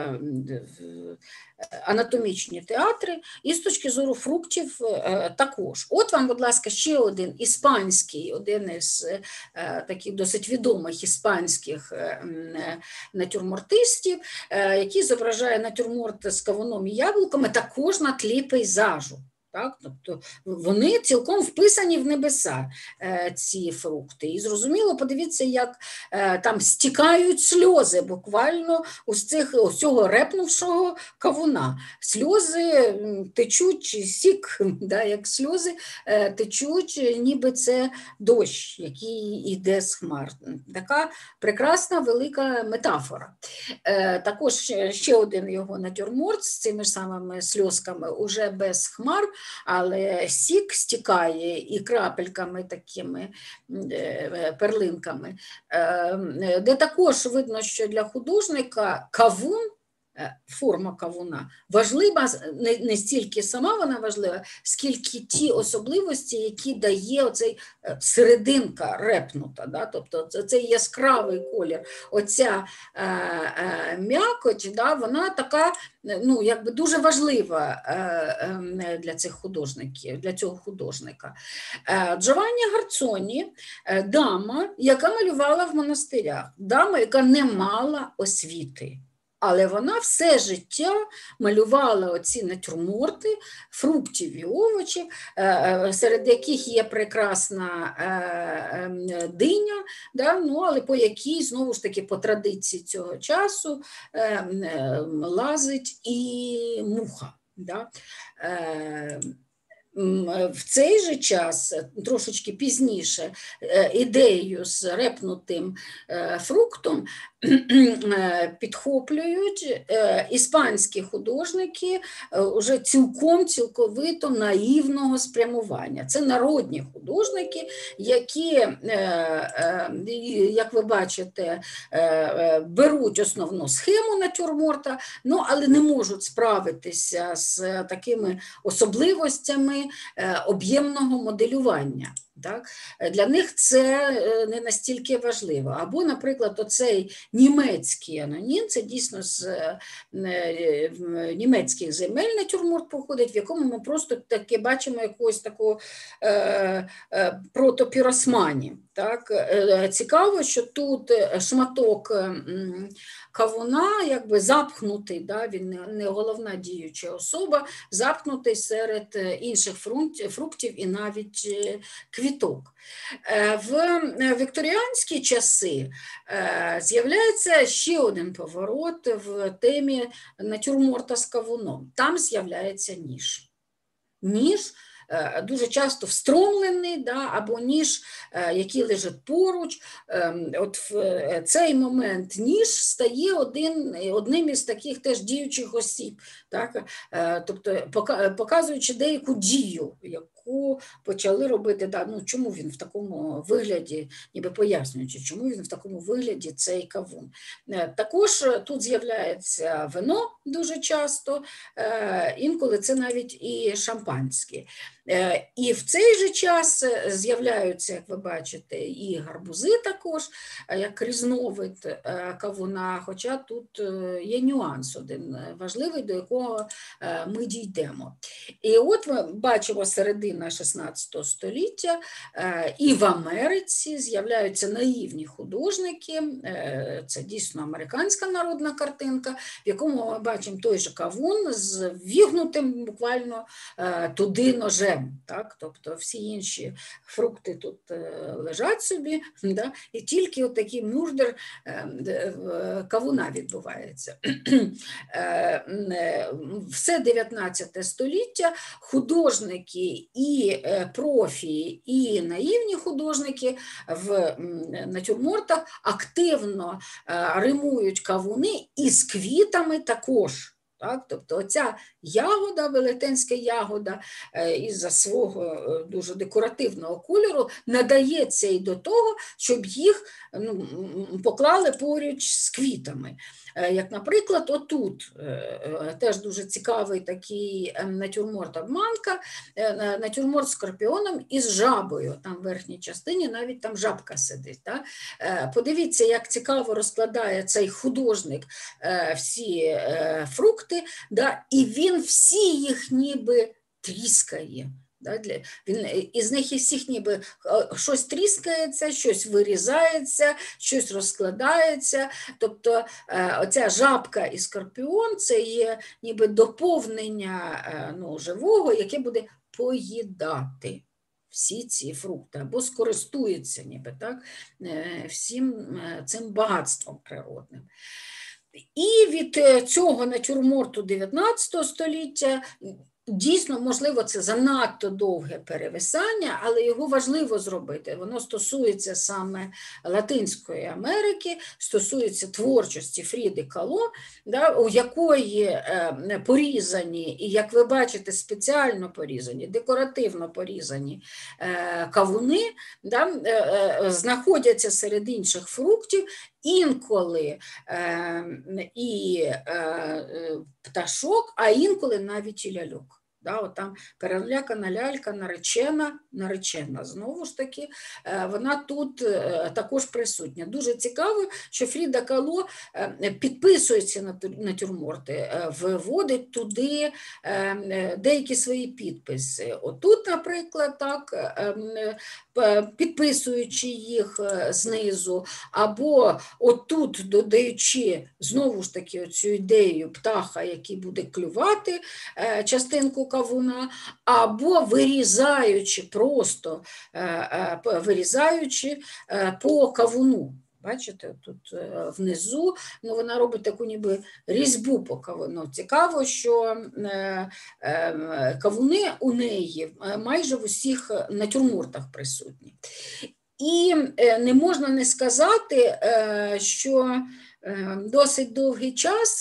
Speaker 1: анатомічні театри і з точки зору фруктів також. От вам, будь ласка, ще один іспанський, один із таких досить відомих іспанських натюрмортистів, який зображає натюрморт з кавуном і яблуками також на тлі пейзажу. Так? Тобто вони цілком вписані в небеса, ці фрукти. І зрозуміло, подивіться, як там стікають сльози буквально ось цього репнувшого кавуна. Сльози течуть, сік, да, як сльози течуть, ніби це дощ, який йде з хмар. Така прекрасна велика метафора. Також ще один його натюрморт з цими ж самими сльозками, уже без хмар, але сік стікає і крапельками такими перлинками, де також видно, що для художника кавун, форма кавуна важлива, не стільки сама вона важлива, скільки ті особливості, які дає оцей серединка репнута, да? Тобто цей яскравий колір, оця м'якоть, да? Вона така, ну, якби дуже важлива для цих художників, для цього художника. Джованні Гарцоні – дама, яка малювала в монастирях, дама, яка не мала освіти. Але вона все життя малювала оці натюрморти, фруктів і овочів, серед яких є прекрасна диня, да, ну, але по якій, знову ж таки, по традиції цього часу лазить і муха. Да. В цей же час, трошечки пізніше, ідею з репнутим фруктом підхоплюють іспанські художники вже цілковито наївного спрямування. Це народні художники, які, як ви бачите, беруть основну схему натюрморта, ну, але не можуть справитися з такими особливостями об'ємного моделювання. Так? Для них це не настільки важливо. Або, наприклад, оцей німецький анонім, це дійсно з німецьких земель натюрморт походить, в якому ми просто таки бачимо якогось такого протопіросмані. Так? Цікаво, що тут шматок кавуна якби запхнутий, да? Він не головна діюча особа, запхнутий серед інших фруктів і навіть квіток. В вікторіанські часи з'являється ще один поворот в темі натюрморта з кавуном. Там з'являється ніж. Ніж дуже часто встромлений, да, або ніж, який лежить поруч. От в цей момент ніж стає одним із таких теж діючих осіб, так? Тобто показуючи деяку дію, яку почали робити, да, ну, чому він в такому вигляді, ніби пояснюючи, чому він в такому вигляді цей кавун. Також тут з'являється вино дуже часто, інколи це навіть і шампанське. І в цей же час з'являються, як ви бачите, і гарбузи також, як різновид кавуна, хоча тут є нюанс один важливий, до якого ми дійдемо. І от ми бачимо середина 16 століття, і в Америці з'являються наївні художники, це дійсно американська народна картинка, в якому ми бачимо той же кавун з вігнутим буквально туди ножем. Так? Тобто всі інші фрукти тут лежать собі, да? І тільки от такий мурдер кавуна відбувається. Все 19 століття художники і профі, і наївні художники в натюрмортах активно римують кавуни і з квітами також. Так? Тобто оця ягода, велетенська ягода, із-за свого дуже декоративного кольору надається і до того, щоб їх поклали поруч з квітами. Як, наприклад, отут теж дуже цікавий такий натюрморт обманка, натюрморт з скорпіоном і з жабою. Там в верхній частині навіть там жабка сидить. Так? Подивіться, як цікаво розкладає цей художник всі фрукти, да? І він всі їх ніби тріскає. Із них із всіх ніби щось тріскається, щось вирізається, щось розкладається. Тобто оця жабка і скорпіон – це є ніби доповнення живого, яке буде поїдати всі ці фрукти, або скористується ніби, так, всім цим багатством природним. І від цього натюрморту 19 століття дійсно, можливо, це занадто довге перевисання, але його важливо зробити. Воно стосується саме Латинської Америки, стосується творчості Фріди Кало, у якої порізані, і, як ви бачите, спеціально порізані, декоративно порізані кавуни, знаходяться серед інших фруктів, інколи і пташок, а інколи навіть і ляльок. От там перелякана лялька, наречена, знову ж таки, вона тут також присутня. Дуже цікаво, що Фріда Кало підписується на натюрморти, вводить туди деякі свої підписи. Отут, наприклад, так, підписуючи їх знизу, або отут додаючи, знову ж таки, оцю ідею птаха, який буде клювати частинку кавуна, або вирізаючи, просто вирізаючи по кавуну. Бачите, тут внизу вона робить таку ніби різьбу по кавуну. Цікаво, що кавуни у неї майже в усіх натюрмортах присутні. І не можна не сказати, що досить довгий час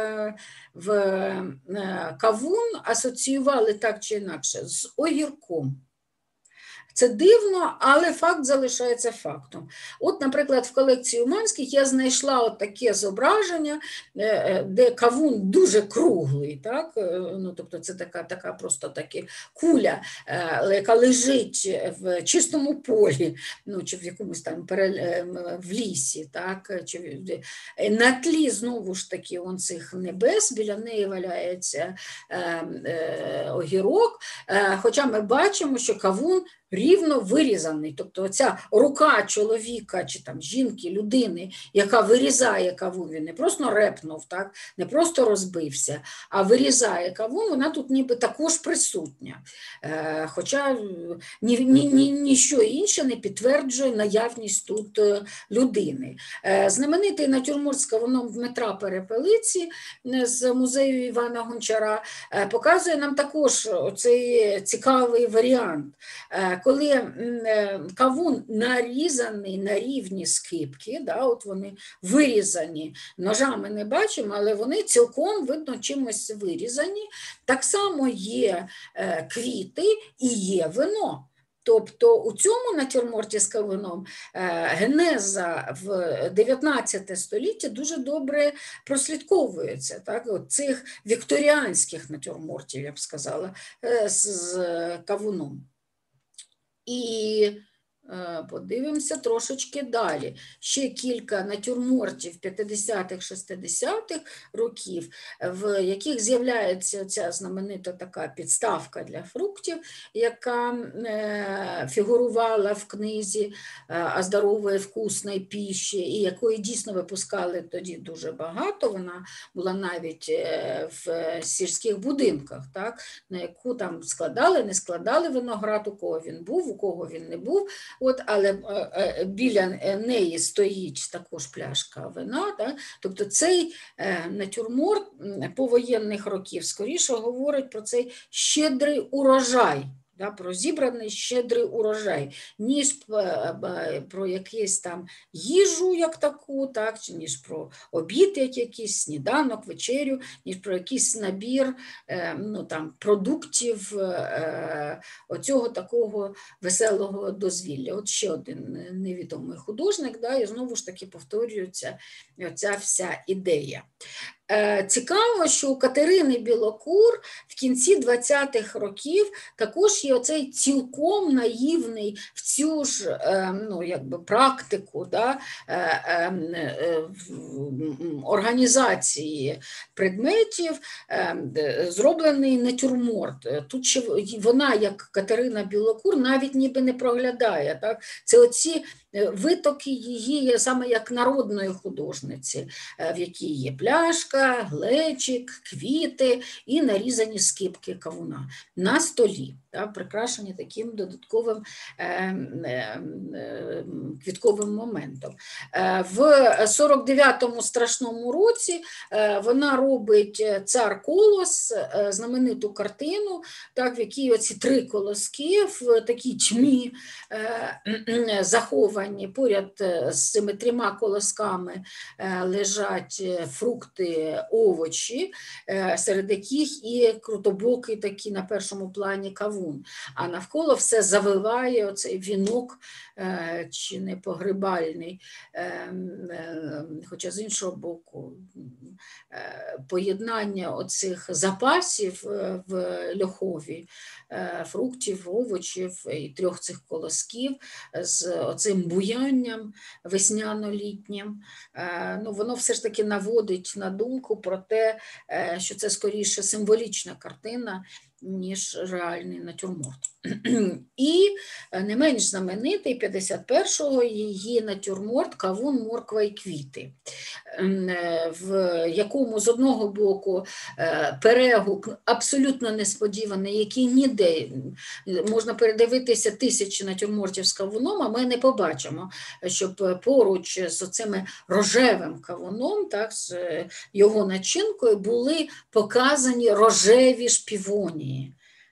Speaker 1: в кавун асоціювали так чи інакше з огірком. Це дивно, але факт залишається фактом. От, наприклад, в колекції Уманських я знайшла от таке зображення, де кавун дуже круглий, так? Тобто це така просто така куля, яка лежить в чистому полі, чи в якомусь там в лісі, так? На тлі, знову ж таки, цих небес, біля неї валяється огірок, хоча ми бачимо, що кавун рівно вирізаний, тобто оця рука чоловіка чи там жінки, людини, яка вирізає кавун, він не просто репнув, так, не просто розбився, а вирізає кавун, вона тут ніби також присутня. Хоча ніщо інше не підтверджує наявність тут людини. Знаменитий натюрморт з кавуном Дмитра Перепелиці з музею Івана Гончара показує нам також цей цікавий варіант, коли кавун нарізаний на рівні скибки, от вони вирізані, ножами не бачимо, але вони цілком, видно, чимось вирізані. Так само є квіти і є вино. Тобто у цьому натюрморті з кавуном генеза в 19 столітті дуже добре прослідковується. Так? От цих вікторіанських натюрмортів, я б сказала, з кавуном. І подивимося трошечки далі. Ще кілька натюрмортів 50-х, 60-х років, в яких з'являється ця знаменита така підставка для фруктів, яка фігурувала в книзі «О здоровій вкусній піші», і якої дійсно випускали тоді дуже багато. Вона була навіть в сільських будинках, так, на яку там складали, не складали виноград, у кого він був, у кого він не був. Але біля неї стоїть також пляшка вина. Так? Тобто цей натюрморт повоєнних років скоріше говорить про цей щедрий урожай, про зібраний щедрий урожай, ніж про якусь там їжу як таку, так, ніж про обід, як якийсь сніданок, вечерю, ніж про якийсь набір продуктів оцього такого веселого дозвілля. От ще один невідомий художник, і знову ж таки повторюється ця вся ідея. Цікаво, що у Катерини Білокур в кінці 20-х років також є оцей цілком наївний в цю ж практику, да, організації предметів зроблений натюрморт. Тут ще вона, як Катерина Білокур, навіть ніби не проглядає. Так? Це оці витоки її саме як народної художниці, в якій є пляшка, глечик, квіти і нарізані скибки кавуна на столі, так, прикрашені таким додатковим квітковим моментом. В 49-му страшному році вона робить «Цар Колос», знамениту картину, так, в якій оці 3 колоски в такій тьмі заховані. Поряд з цими 3 колосками лежать фрукти, овочі, серед яких і крутобокий такий на першому плані кавун. А навколо все завиває оцей вінок, чи не погребальний, хоча з іншого боку поєднання оцих запасів в Льохові, фруктів, овочів і 3 цих колосків з оцим буянням весняно-літнім, воно все ж таки наводить на думку про те, що це скоріше символічна картина, ніж реальний натюрморт. І не менш знаменитий 51-го її натюрморт «Кавун, морква і квіти», в якому з одного боку перегук абсолютно несподіваний, який ніде, можна передивитися тисячі натюрмортів з кавуном, а ми не побачимо, щоб поруч з цими рожевим кавуном, так, з його начинкою, були показані рожеві шпівонії.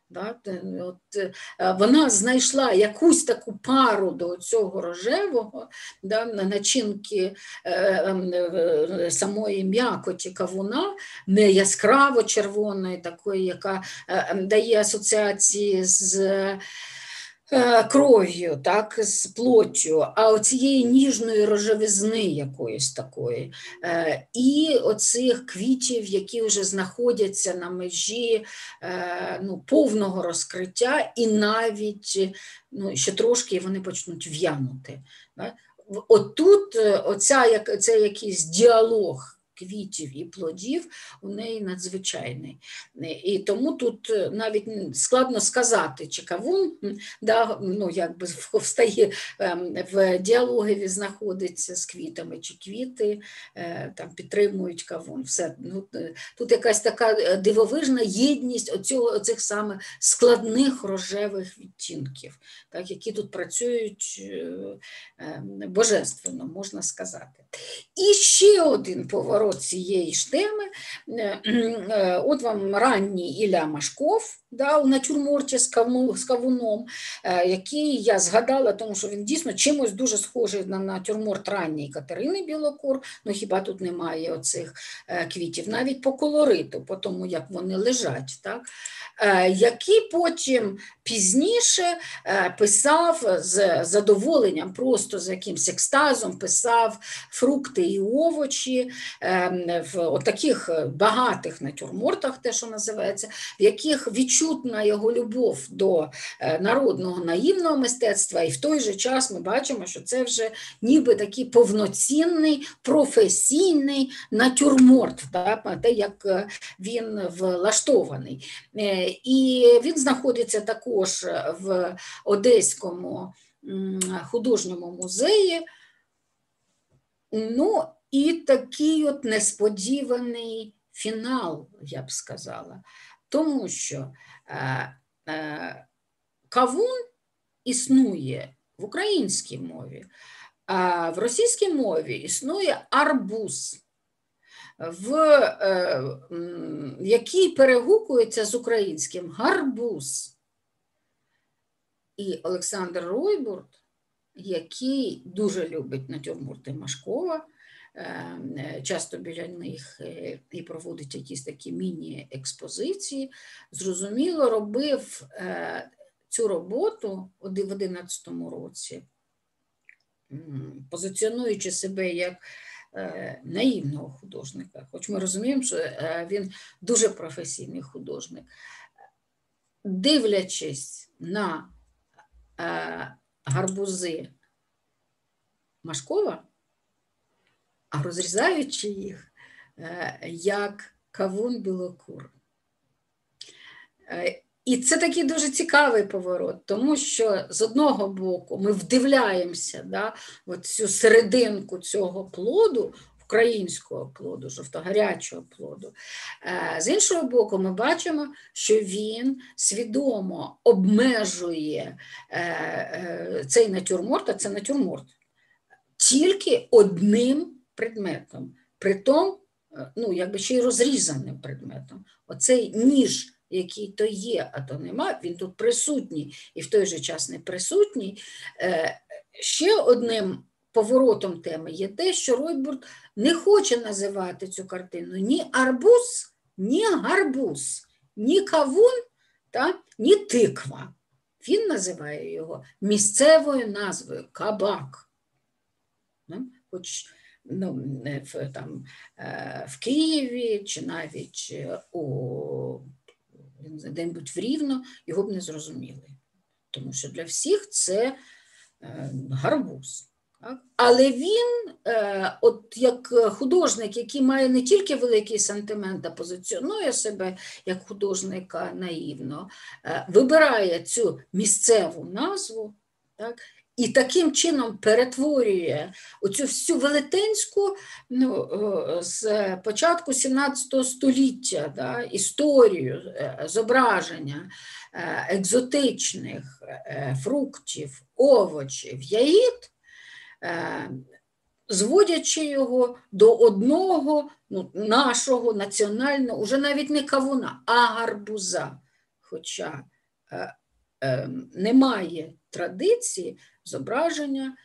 Speaker 1: Вона знайшла якусь таку пару до цього рожевого, начинки самої м'якоті кавуна, не яскраво червоної, такої, яка дає асоціації з кров'ю, так, з плоттю, а оцієї ніжної рожевизни якоїсь такої. І оцих квітів, які вже знаходяться на межі повного розкриття, і навіть ще трошки вони почнуть в'янути. Отут це якийсь діалог квітів і плодів у неї надзвичайний. І тому тут навіть складно сказати, чи кавун встає в діалогі, знаходиться з квітами, чи квіти там підтримують кавун. Все. Тут якась така дивовижна єдність оцих саме складних рожевих відтінків, так, які тут працюють божественно, можна сказати. І ще один поворот цієї ж теми. От вам ранній Ілля Машков, у натюрморті з кавуном, який я згадала, тому що він дійсно чимось дуже схожий на натюрморт ранньої Катерини Білокур, хіба тут немає оцих квітів, навіть по колориту, по тому, як вони лежать, так? Який потім пізніше писав з задоволенням, просто з якимсь екстазом, писав фрукти і овочі в таких багатих натюрмортах, те, що називається, в яких відчутна його любов до народного наївного мистецтва, і в той же час ми бачимо, що це вже ніби такий повноцінний, професійний натюрморт, те, як він влаштований. І він знаходиться також в Одеському художньому музеї. І такий от несподіваний фінал, я б сказала. Тому що кавун існує в українській мові, а в російській мові існує арбуз, який перегукується з українським гарбуз. І Олександр Ройбурд, який дуже любить натюрморти Машкова, часто біля них і проводить якісь такі міні-експозиції, зрозуміло, робив цю роботу в 2011 році, позиціонуючи себе як наївного художника, хоч ми розуміємо, що він дуже професійний художник. Дивлячись на гарбузи Машкова, а розрізаючи їх, як кавун білокур. І це такий дуже цікавий поворот, тому що з одного боку ми вдивляємося, да, от цю серединку цього плоду, українського плоду, жовтогарячого плоду. З іншого боку, ми бачимо, що він свідомо обмежує цей натюрморт, а це натюрморт, тільки одним предметом, притом, ну, якби ще й розрізаним предметом. Оцей ніж, який то є, а то нема, він тут присутній і в той же час не присутній. Ще одним поворотом теми є те, що Ройтбурд не хоче називати цю картину ні арбуз, ні гарбуз, ні кавун, ні тиква. Він називає його місцевою назвою «кабак». Хоч в Києві чи навіть де-небудь в Рівно його б не зрозуміли. Тому що для всіх це гарбуз. Так? Але він, от як художник, який має не тільки великий сентимент, а позиціонує себе як художника наївно, вибирає цю місцеву назву, так? І таким чином перетворює оцю всю велетенську, з початку 17 століття, да, історію зображення екзотичних фруктів, овочів, ягід, зводячи його до одного нашого національного, уже навіть не кавуна, а гарбуза. Хоча немає традиції зображення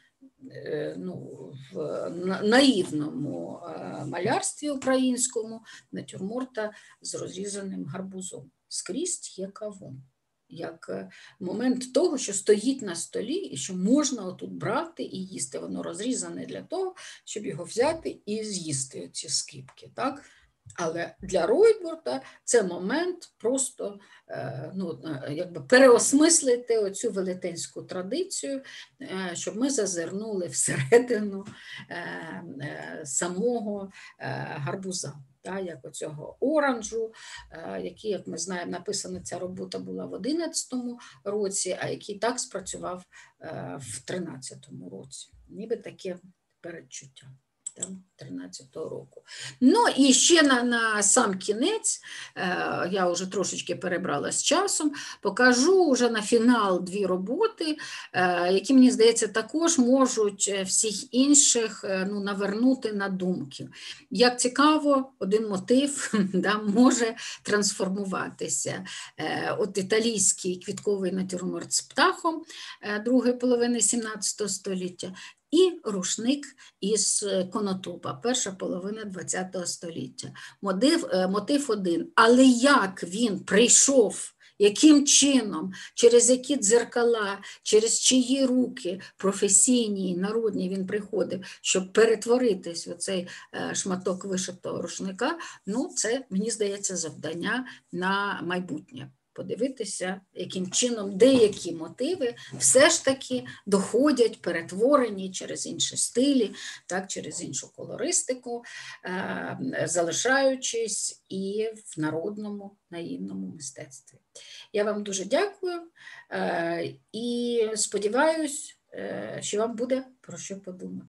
Speaker 1: в наївному малярстві українському натюрморта з розрізаним гарбузом. Скрізь є кавун. Як момент того, що стоїть на столі і що можна отут брати і їсти. Воно розрізане для того, щоб його взяти і з'їсти ці скибки. Так? Але для Ройтбурда це момент просто якби переосмислити оцю велетенську традицію, щоб ми зазирнули всередину самого гарбуза. Як оцього оранжу, який, як ми знаємо, написана ця робота була в 11-му році, а який так спрацював в 13-му році. Ніби таке передчуття. 13-го року. Ну і ще на сам кінець, я вже трошечки перебрала з часом, покажу вже на фінал дві роботи, які, мені здається, також можуть всіх інших навернути на думки. Як цікаво, один мотив може трансформуватися. От італійський квітковий натюрморт з птахом другої половини 17 століття, і рушник із конотопа, перша половина ХХ століття. Мотив один. Але як він прийшов, яким чином, через які дзеркала, через чиї руки професійні і народні він приходив, щоб перетворитись в цей шматок вишитого рушника, це, мені здається, завдання на майбутнє. Подивитися, яким чином деякі мотиви все ж таки доходять, перетворені через інші стилі, так, через іншу колористику, залишаючись і в народному наївному мистецтві. Я вам дуже дякую і сподіваюсь, що вам буде про що подумати.